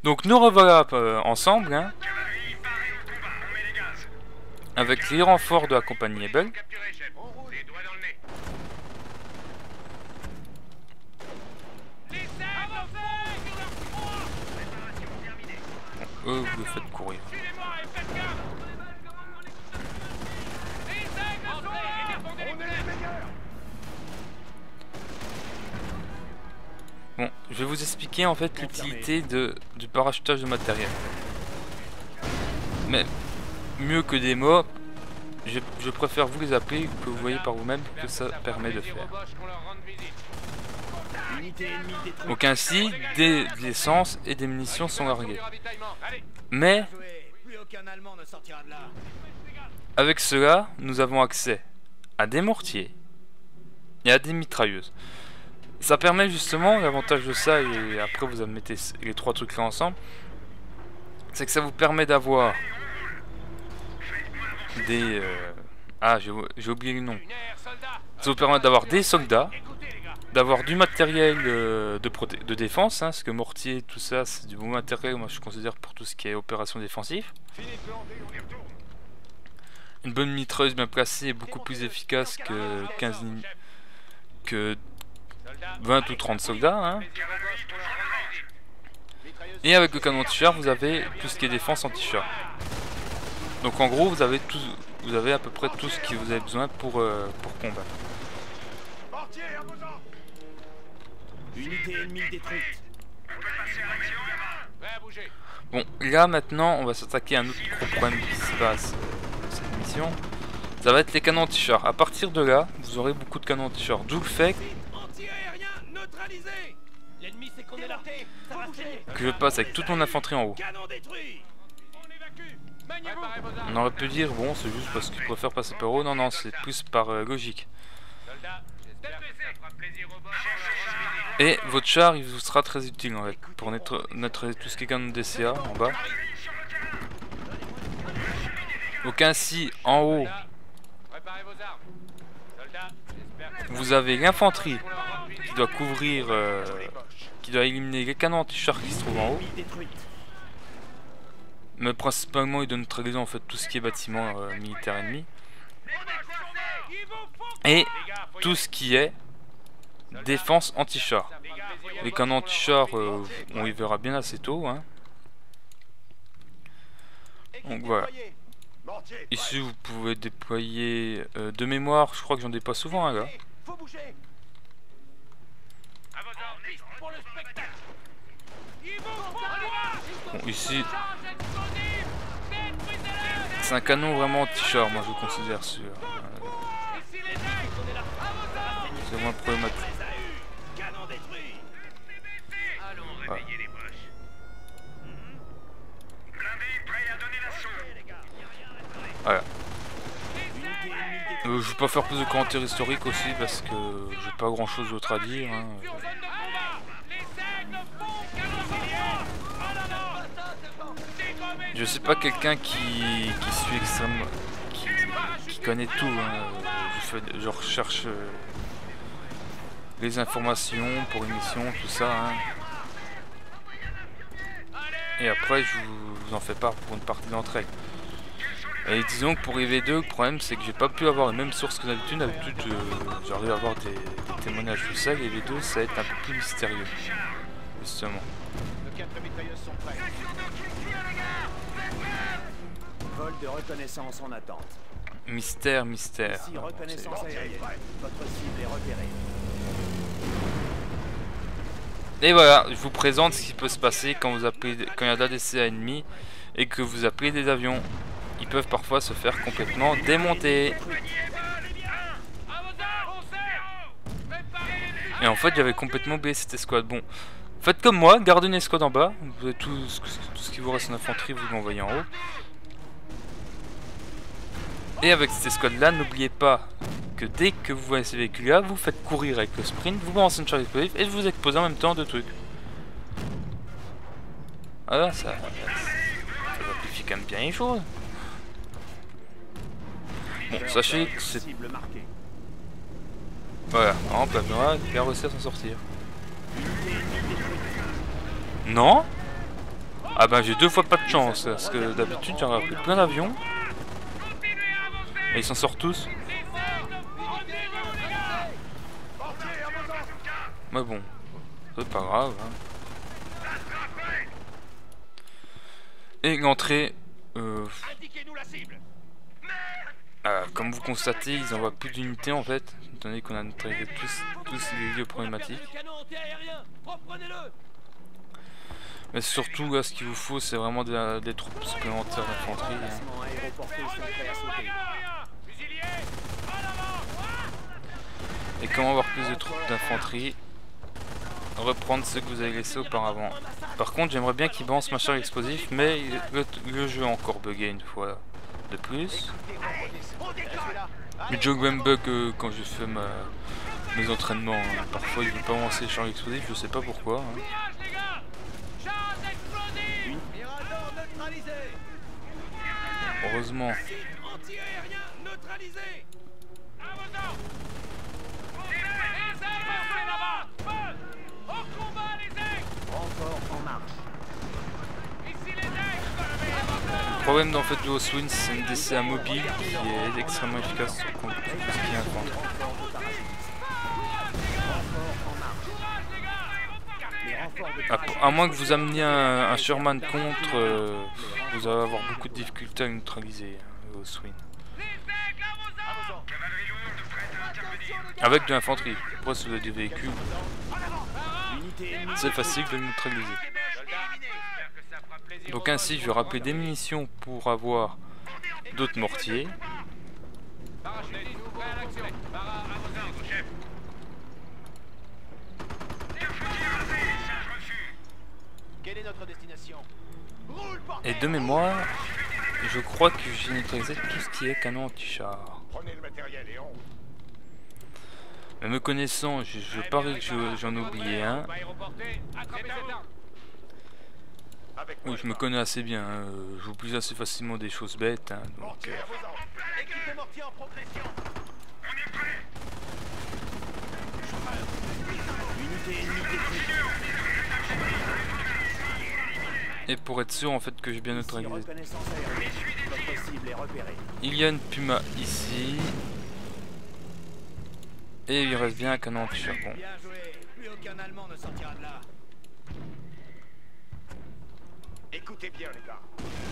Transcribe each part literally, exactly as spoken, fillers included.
Donc nous revoilà euh, ensemble, hein, avec les renforts de la compagnie Ebel. Bon, eux, vous les faites courir. Bon, je vais vous expliquer en fait l'utilité de du parachutage de matériel. Mais mieux que des mots, je, je préfère vous les appeler, que vous voyez par vous-même que ça permet de faire. Donc ainsi, des, de l'essence et des munitions sont larguées. Mais avec cela, nous avons accès à des mortiers et à des mitrailleuses. Ça permet justement, l'avantage de ça, et après vous mettez les trois trucs là ensemble, c'est que ça vous permet d'avoir des... Euh, ah, j'ai oublié le nom. Ça vous permet d'avoir des soldats, d'avoir du matériel euh, de, de défense, hein, parce que mortier, tout ça, c'est du bon matériel, moi je considère pour tout ce qui est opération défensive. Une bonne mitrailleuse bien placée est beaucoup plus efficace que quinze que vingt ou trente soldats, hein. Et avec le canon anti-char, vous avez tout ce qui est défense anti-char. Donc en gros, vous avez tout, vous avez à peu près tout ce que vous avez besoin pour euh, pour combattre. Bon, là maintenant, on va s'attaquer à un autre gros problème qui se passe dans cette mission. Ça va être les canons anti-char. À partir de là, vous aurez beaucoup de canons anti-char. D'où le fait que je passe avec toute mon infanterie en haut. On aurait pu dire, bon, c'est juste parce que je préfère passer par haut. Non, non, c'est plus par euh, logique. Et votre char, il vous sera très utile en fait, pour neutraliser tout ce qui est canon D C A en bas. Donc ainsi, en haut, vous avez l'infanterie qui doit couvrir, euh, qui doit éliminer les canons anti-char qui se trouvent en haut. Mais principalement, il doit neutraliser en fait tout ce qui est bâtiment euh, militaire ennemi. Et tout ce qui est défense anti-char. Les canons anti-char, euh, on y verra bien assez tôt, hein. Donc voilà. Ici vous pouvez déployer euh, de mémoire, je crois que j'en ai pas souvent, hein, là. Bon, ici, c'est un canon vraiment anti-char, moi je le considère sûr. Euh, c'est moins problématique. Voilà. Voilà. Euh, je vais pas faire plus de commentaires historiques aussi parce que j'ai pas grand chose d'autre à dire, hein. Je suis pas quelqu'un qui, qui suit extrêmement, qui, qui connaît tout, hein. Je, fais, je recherche euh, les informations pour une mission, tout ça, hein. Et après je vous, je vous en fais part pour une partie d'entre elles. Et disons que pour I V deux, le problème c'est que j'ai pas pu avoir les mêmes sources que d'habitude. D'habitude, euh, j'arrive à avoir des, des témoignages tout ça. Et I V deux, ça va être un peu plus mystérieux, justement. Vol de reconnaissance en attente. Mystère, mystère. Ici, reconnaissance aérienne. Votre cible est repérée. Et voilà, je vous présente ce qui peut se passer quand vous appelez, quand il y a de l'A D C A ennemi et que vous appelez des avions. Ils peuvent parfois se faire complètement démonter. Et en fait, j'avais complètement oublié cette escouade. Bon, faites comme moi, gardez une escouade en bas. Vous avez tout ce, tout ce qui vous reste en infanterie, vous l'envoyez en haut. Et avec cette escouade là, n'oubliez pas que dès que vous voyez ces véhicules là, vous faites courir avec le sprint, vous balancez une charge explosive et vous exposez en même temps deux trucs. Voilà, ça, ça simplifie quand même bien les choses. Bon, sachez que c'est... Voilà, en plein noir, il a réussi à s'en sortir. Non? Ah bah j'ai deux fois pas de chance, parce que d'habitude j'aurais pris plein d'avions. Et ils s'en sortent tous. Mais bon, c'est pas grave. Hein. Et l'entrée, euh, euh, comme vous constatez, ils envoient plus d'unités en fait, étant donné qu'on a neutralisé tous, tous les lieux problématiques. Mais surtout, là, ce qu'il vous faut, c'est vraiment des, des troupes supplémentaires d'infanterie. Hein. Et comment avoir plus de troupes d'infanterie? Reprendre ce que vous avez laissé auparavant. Par contre, j'aimerais bien qu'il balance ma charge explosif, mais le, le jeu a encore bugué une fois de plus. Le jeu même bug euh, quand je fais ma, mes entraînements. Hein. Parfois, il ne veut pas lancer les charges explosives, je sais pas pourquoi. Hein. Heureusement. Le problème dans fait de Oswin, c'est une D C A mobile qui est extrêmement efficace sur tout ce qui est infanterie. À, à moins que vous ameniez un, un Sherman contre, euh, vous allez avoir beaucoup de difficultés à neutraliser hein, Oswin. Avec de l'infanterie. Après, si vous avez des véhicules, c'est facile de le neutraliser. Donc ainsi, je vais rappeler des munitions pour avoir d'autres mortiers. Et de mémoire, je crois que j'ai neutralisé tout ce qui est canon anti-char. Mais me connaissant, je, je parie que j'en ai oublié un. Oui, je me connais assez bien, hein. J'oublie assez facilement des choses bêtes. Hein, donc, euh... Et pour être sûr en fait que j'ai bien neutralisé. Il y a une Puma ici. Et il reste bien un canon anti-charbon. Écoutez bien les gars.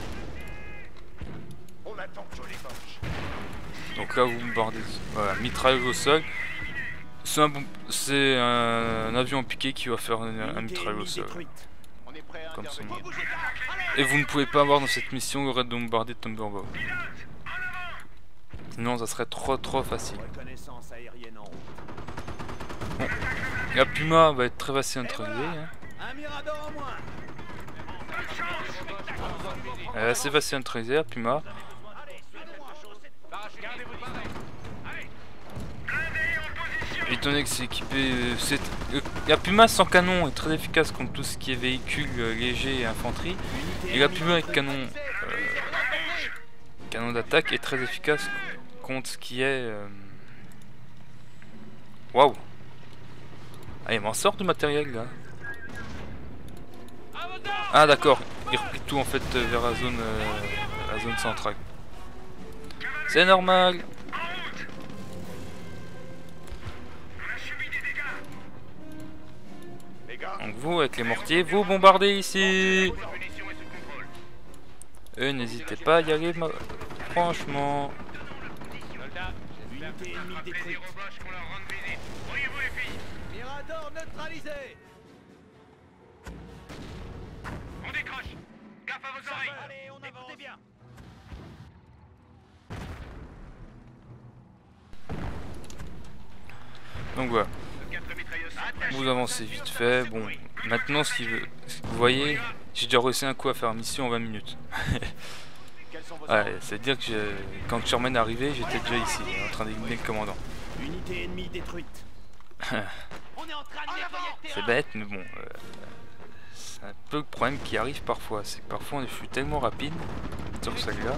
On attend que je les moche. Donc là vous bombardez. Voilà, mitrailleuse au sol. C'est un, bon... un... un avion piqué qui va faire un, un mitrailleuse au sol. Comme ça. Et vous ne pouvez pas avoir dans cette mission le raid de bombarder de Thunderbolt. Sinon ça serait trop trop facile. Bon. La Puma va être très facile à neutraliser. Hein. Elle est assez facile à neutraliser la Puma. Étant donné que c'est équipé... Euh, la Puma sans canon est très efficace contre tout ce qui est véhicule euh, léger et infanterie. Et la Puma avec canon, euh, canon d'attaque est très efficace contre ce qui est... Waouh wow. Ah, il m'en sort du matériel là. Ah d'accord, il replie tout en fait vers la zone, euh, la zone centrale. C'est normal. Donc vous avec les mortiers, vous bombardez ici. Eux n'hésitez pas à y aller, franchement. On décroche. Gaffe à vos oreilles. Allez, on avance. Bien. Donc voilà. Vous avancez vite fait. Bon, maintenant ce qu'il veut, vous voyez, j'ai déjà réussi un coup à faire une mission en vingt minutes. Ouais, c'est à dire que quand Sherman est arrivé, j'étais déjà ici, en train d'éliminer le commandant. Unité ennemie détruite. C'est bête, mais bon, euh, c'est un peu le problème qui arrive parfois. C'est que parfois je suis tellement rapide sur celle-là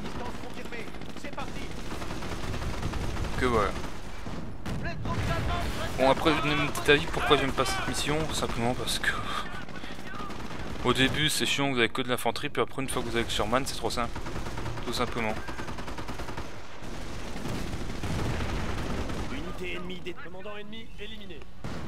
que voilà. Bon, après, je donne mon petit avis pourquoi j'aime pas cette mission, simplement parce que Au début c'est chiant, vous avez que de l'infanterie, puis après une fois que vous avez le Sherman c'est trop simple. Tout simplement. Unité ennemie des... Commandant ennemi éliminé.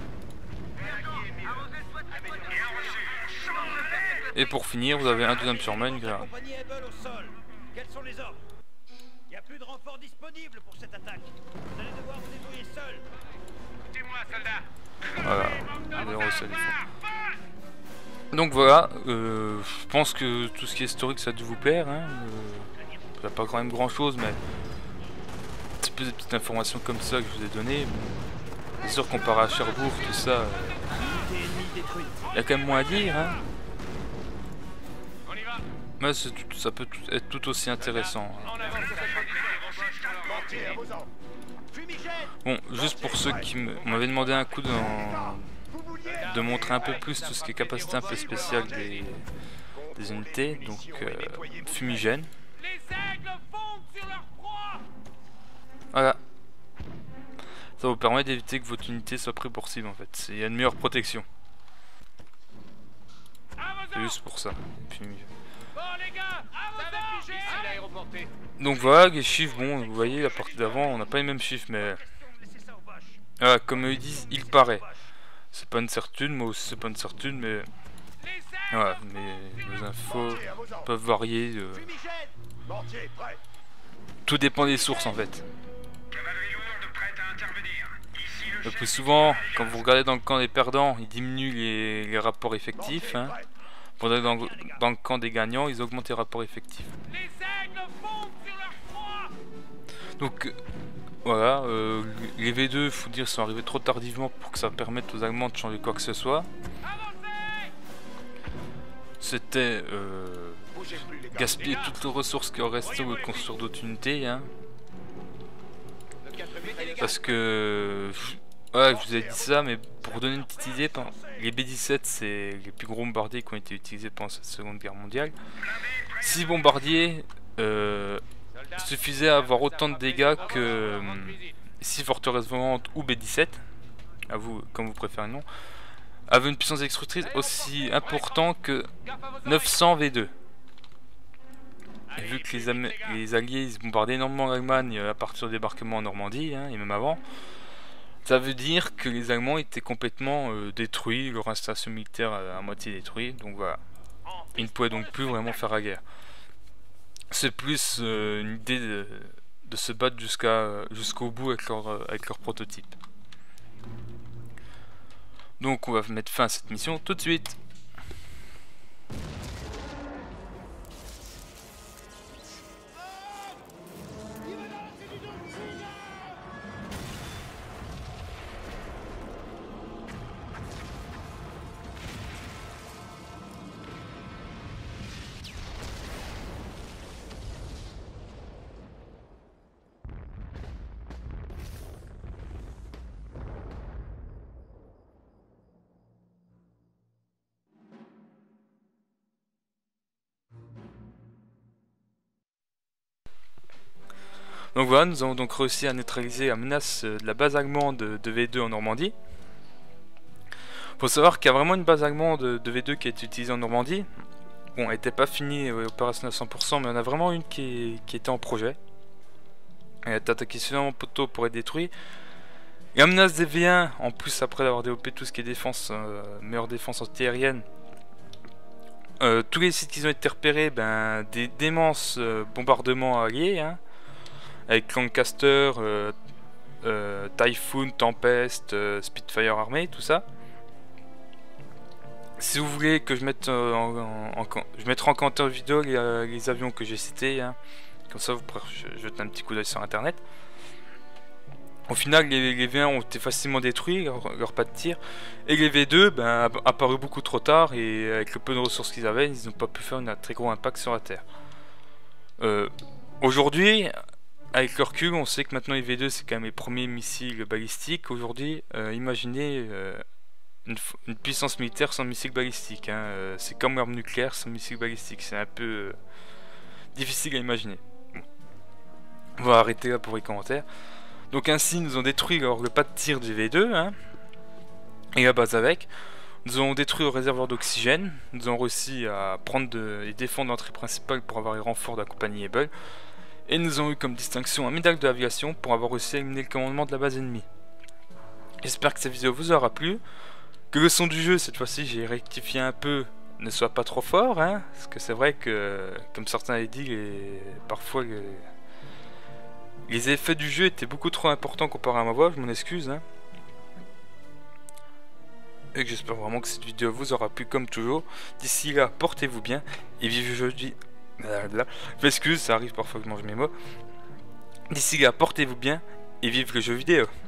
Et pour finir, vous avez un deuxième Sherman. La compagnie Able au sol. Quels sont les ordres? Il n'y a plus de renforts disponibles pour cette attaque. Vous allez devoir vous débrouiller seul. Dis-moi, soldat. Voilà, les héros, ça les fait. Donc voilà, euh, je pense que tout ce qui est historique ça a dû vous plaire. Hein. Euh, il n'y a pas quand même grand chose, mais un petit peu des petites informations comme ça que je vous ai données. Bon, c'est sûr comparé à Cherbourg, tout ça, euh, il y a quand même moins à dire. Hein. Mais tout, ça peut tout, être tout aussi intéressant. Hein. Bon, juste pour ceux qui m'avaient demandé un coup dans, de montrer un peu plus tout ce qui est capacité un peu spéciale des, des unités, donc euh, fumigène. Voilà. Ça vous permet d'éviter que votre unité soit prise pour cible en fait. Il y a une meilleure protection. C'est juste pour ça. Fumigène. Donc voilà, les chiffres, bon, vous voyez, la partie d'avant, on n'a pas les mêmes chiffres, mais... Voilà, comme ils disent, il paraît. C'est pas une certitude, moi aussi c'est pas une certitude, mais... Voilà, mais les infos peuvent varier. Euh... Tout dépend des sources en fait. Le plus souvent, quand vous regardez dans le camp des perdants, ils diminuent les, les rapports effectifs. Hein. Pendant que dans, dans le camp des gagnants, ils augmentent les rapports effectifs. Donc voilà, euh, les V deux, il faut dire, sont arrivés trop tardivement pour que ça permette aux Allemands de changer quoi que ce soit. C'était euh, gaspiller toutes les ressources qui auraient resté ou construire d'autres unités. Hein. Parce que... Ouais, je vous ai dit ça, mais pour vous donner une petite idée, les B dix-sept, c'est les plus gros bombardiers qui ont été utilisés pendant cette seconde guerre mondiale. six bombardiers euh, suffisaient à avoir autant de dégâts que euh, six forteresses volantes ou B dix-sept, à vous, comme vous préférez le nom, avaient une puissance destructrice aussi importante que neuf cents V deux. Et vu que les, les Alliés ils bombardaient énormément l'Allemagne à partir du débarquement en Normandie, hein, et même avant, ça veut dire que les Allemands étaient complètement euh, détruits, leur installation militaire à, à moitié détruite, donc voilà. Ils ne pouvaient donc plus vraiment faire la guerre. C'est plus euh, une idée de, de se battre jusqu'à jusqu'au bout avec leur, euh, avec leur prototype. Donc on va mettre fin à cette mission tout de suite. Donc voilà, nous avons donc réussi à neutraliser la menace de la base allemande de V deux en Normandie. Faut savoir qu'il y a vraiment une base allemande de V deux qui est utilisée en Normandie. Bon, elle n'était pas finie, euh, opérationnelle à cent pour cent, mais on a vraiment une qui, est, qui était en projet. Elle a été attaquée suffisamment tôt pour être détruite. Et la menace des V un, en plus après avoir développé tout ce qui est défense, euh, meilleure défense antiaérienne, euh, tous les sites qui ont été repérés, ben, des d'immenses euh, bombardements alliés, hein, avec Lancaster, euh, euh, Typhoon, Tempest, euh, Spitfire armée, tout ça. Si vous voulez que je mette euh, en, en, en, je mettrai en commentaire vidéo les, euh, les avions que j'ai cités, hein. Comme ça vous pourrez jeter un petit coup d'œil sur internet. Au final les, les V un ont été facilement détruits, leur, leur pas de tir, et les V deux ben, apparu beaucoup trop tard, et avec le peu de ressources qu'ils avaient, ils n'ont pas pu faire un très gros impact sur la Terre. Euh, Aujourd'hui, avec le recul, on sait que maintenant les V deux c'est quand même les premiers missiles balistiques. Aujourd'hui, euh, imaginez euh, une, une puissance militaire sans missiles balistiques. Hein. Euh, c'est comme l'arme nucléaire sans missiles balistiques. C'est un peu euh, difficile à imaginer. Bon. On va arrêter là pour les commentaires. Donc ainsi, nous ont détruit alors, le pas de tir du V deux, hein, et la base avec. Nous avons détruit le réservoir d'oxygène. Nous avons réussi à prendre de, et défendre l'entrée principale pour avoir les renforts de la compagnie Able. Et nous avons eu comme distinction un médaille de l'aviation pour avoir réussi à éliminer le commandement de la base ennemie. J'espère que cette vidéo vous aura plu. Que le son du jeu, cette fois-ci j'ai rectifié un peu, ne soit pas trop fort, hein, parce que c'est vrai que, comme certains avaient dit, les, parfois les, les effets du jeu étaient beaucoup trop importants comparé à ma voix, je m'en excuse. Hein. Et que j'espère vraiment que cette vidéo vous aura plu comme toujours. D'ici là, portez-vous bien et vivez jeudi. Je m'excuse, ça arrive parfois que je mange mes mots. D'ici là, portez-vous bien et vive le jeu vidéo.